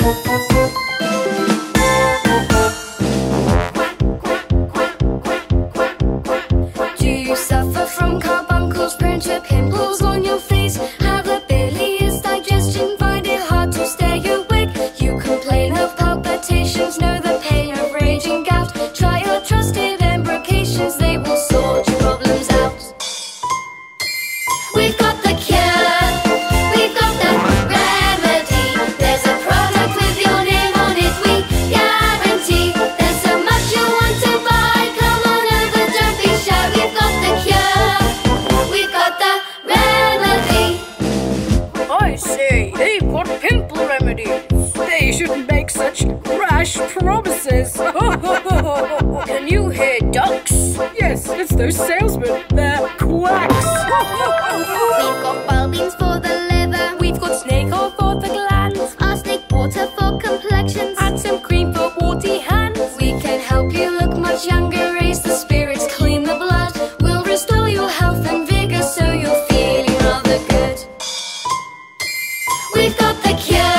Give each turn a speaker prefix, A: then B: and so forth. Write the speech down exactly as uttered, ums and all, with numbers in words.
A: Do you suffer from carbuncles, printer pimples on your face? Have a bilious digestion, find it hard to stay awake? You complain of palpitations, know the pain of raging gout. Try our trusted embrocations, they will sort your problems out. We've got the cure, we've got the remedy. There's a product with your name on it, we guarantee. There's so much you want to buy, come on over, don't be shy. We've got the cure, we've got the remedy.
B: I see, they've got pimple remedies. They shouldn't make such rash promises. Can you hear ducks? Yes, it's those salesmen. They're quacks.
A: We've got bulbines for the liver,
B: We've got snake oil for the glands,
A: arsenic water for complexions,
B: and some cream for warty hands.
A: we can help you look much younger, raise the spirits, clean the blood. We'll restore your health and vigor so you're feeling rather good. We've got the cure,